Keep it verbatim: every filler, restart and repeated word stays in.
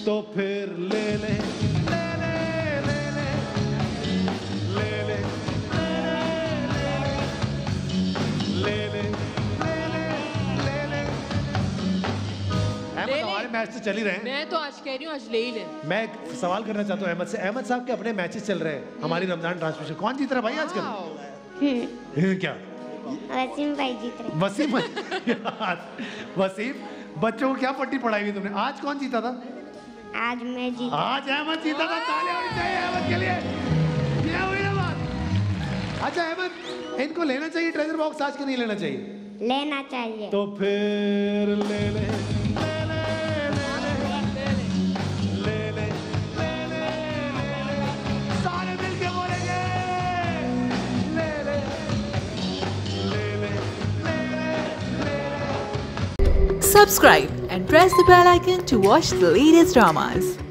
तो फिर ले ले ले ले ले ले ले ले ले ले ले ले। अहमद हमारे मैच तो चल ही रहे हैं। मैं तो आज कह रही हूँ आज ले ही ले। मैं एक सवाल करना चाहता हूँ अहमद से। अहमद साहब के अपने मैचेस चल रहे हैं हमारी रमजान ट्रांसमिशन, कौन जीत रहा है भाई आजकल? क्या वसीम भाई जीत रहे। वसीम वसीम बच्चों को क्या पट्टी पढ़ाई हुई तुमने? आज कौन जीता था? आज मैं जीता। आज अहमद जीता था। तालियां होनी चाहिए अहमद के लिए। ये हुई ना बात। अच्छा अहमद, इनको लेना चाहिए ट्रेजर बॉक्स आज के नहीं लेना चाहिए? लेना चाहिए। तो फिर ले ले Subscribe and press the bell icon to watch the latest dramas.